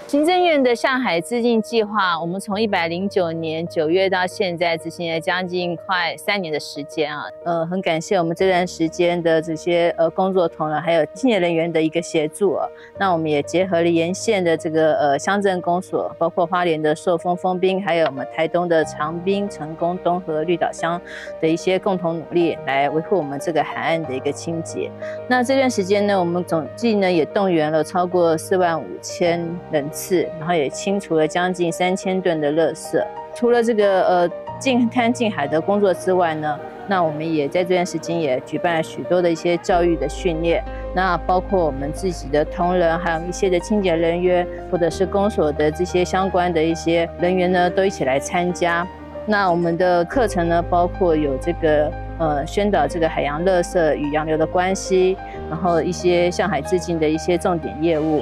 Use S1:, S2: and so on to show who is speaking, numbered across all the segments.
S1: 行政院的向海致敬计划，我们从109年9月到现在执行了将近快3年的时间啊。很感谢我们这段时间的这些工作同仁还有清洁人员的一个协助啊。那我们也结合了沿线的这个乡镇公所，包括花莲的寿丰、丰滨，还有我们台东的长滨、成功、东河、绿岛乡的一些共同努力，来维护我们这个海岸的一个清洁。那这段时间呢，我们总计呢也动员了超过45000人次，然后也清除了将近3000吨的垃圾。除了这个净滩净海的工作之外呢，那我们也在这段时间也举办了许多的一些教育的训练，那包括我们自己的同仁，还有一些的清洁人员，或者是公所的这些相关的一些人员呢，都一起来参加。那我们的课程呢，包括有这个宣导这个海洋垃圾与洋流的关系，然后一些向海致敬的一些重点业务。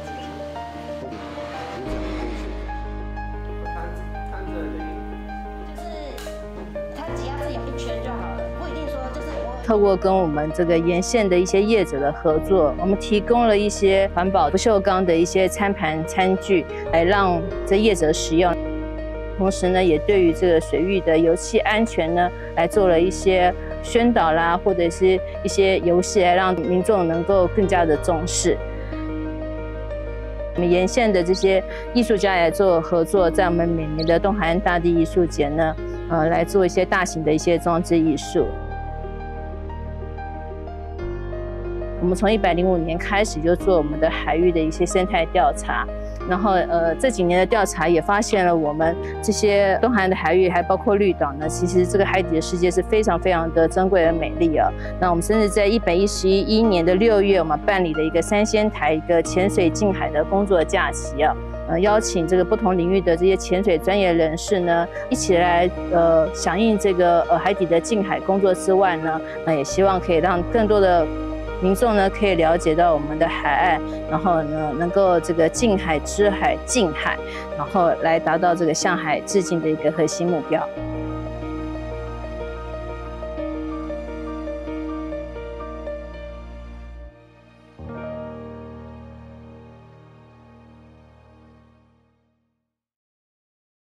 S1: 透过跟我们这个沿线的一些业者的合作，我们提供了一些环保不锈钢的一些餐盘餐具，来让这业者使用。同时呢，也对于这个水域的油气安全呢，来做了一些宣导啦，或者是一些游戏，来让民众能够更加的重视。我们沿线的这些艺术家来做合作，在我们每年的东海岸大地艺术节呢，来做一些大型的一些装置艺术。我们从105年开始就做我们的海域的一些生态调查，然后这几年的调查也发现了我们这些东海岸的海域，还包括绿岛呢，其实这个海底的世界是非常非常的珍贵而美丽啊。那我们甚至在111年的6月，我们办理了一个3仙台一个潜水近海的工作假期啊。邀请这个不同领域的这些潜水专业人士呢，一起来响应这个海底的近海工作之外呢，也希望可以让更多的民众呢可以了解到我们的海岸，然后呢能够这个近海、知海、近海，然后来达到这个向海致敬的一个核心目标。